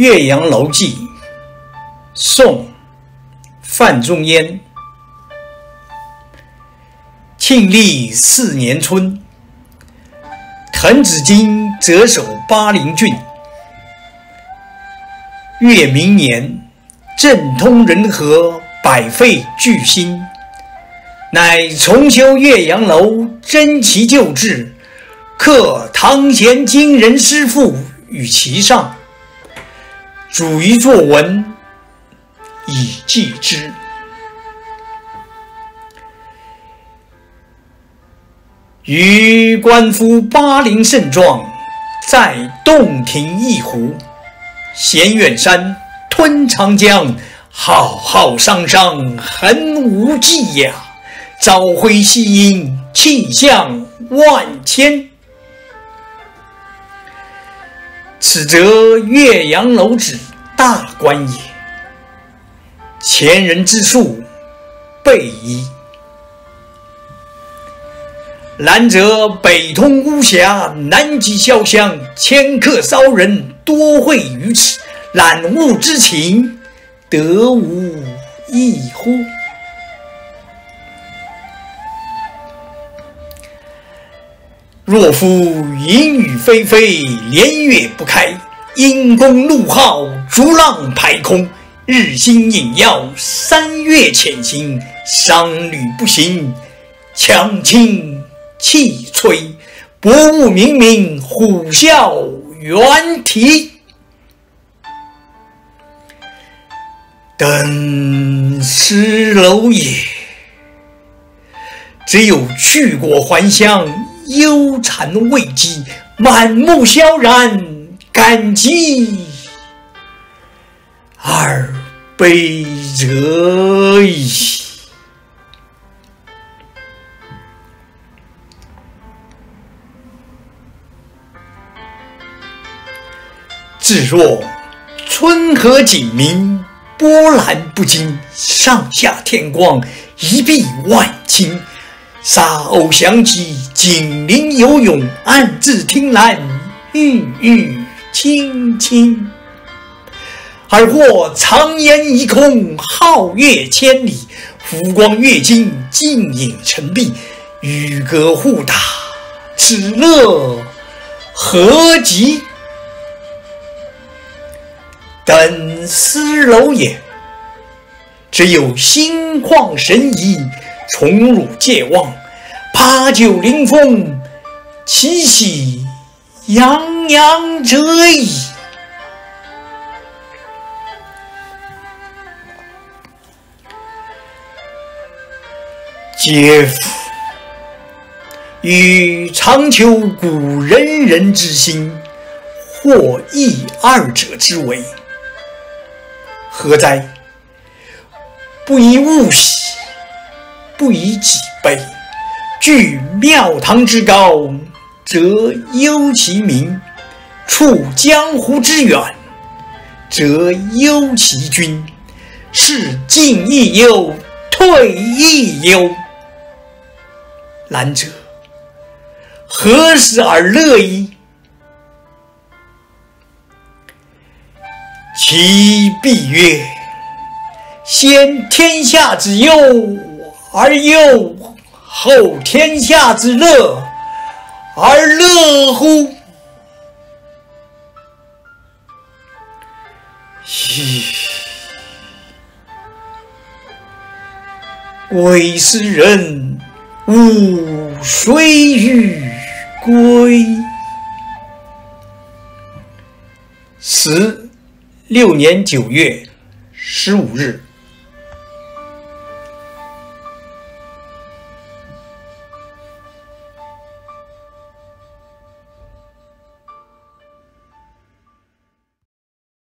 岳阳楼记，宋·范仲淹。庆历4年春，滕子京谪守巴陵郡。越明年，政通人和，百废具兴，乃重修岳阳楼，珍其旧制，刻唐贤今人诗赋于其上，主于作文，以记之。余观夫巴陵胜状，在洞庭一湖，衔远山，吞长江，浩浩汤汤，横无际呀！朝晖夕阴，气象万千。此则岳阳楼之大观也，前人之述备矣。然则北通巫峡，南极潇湘，迁客骚人，多会于此，览物之情，得无异乎？若夫淫雨霏霏，连月不开，阴公怒号，逐浪排空，日星隐曜，三月潜行，商旅不行，强倾气摧，薄雾冥冥，虎啸猿啼。登斯楼也，只有去过还乡，忧谗未及，满目萧然，感激而悲者矣。至若春和景明，波澜不惊，上下天光，一碧万顷，沙鸥翔集，锦鳞游泳，暗自听兰，郁郁青青。而或长烟一空，皓月千里，浮光跃金，镜影成碧，羽歌互打，此乐何极？登斯楼也，只有心旷神怡，宠辱戒忘，八九临风，喜喜洋洋者矣。嗟夫！予常求古仁人之心，或异二者之为，何哉？不以物喜，不以己悲。居庙堂之高，则忧其民；处江湖之远，则忧其君。是进亦忧，退亦忧。然者，何时而乐矣？其必曰：先天下之忧而忧，后天下之乐而乐乎？噫！归斯人，吾谁与归？时6年9月15日。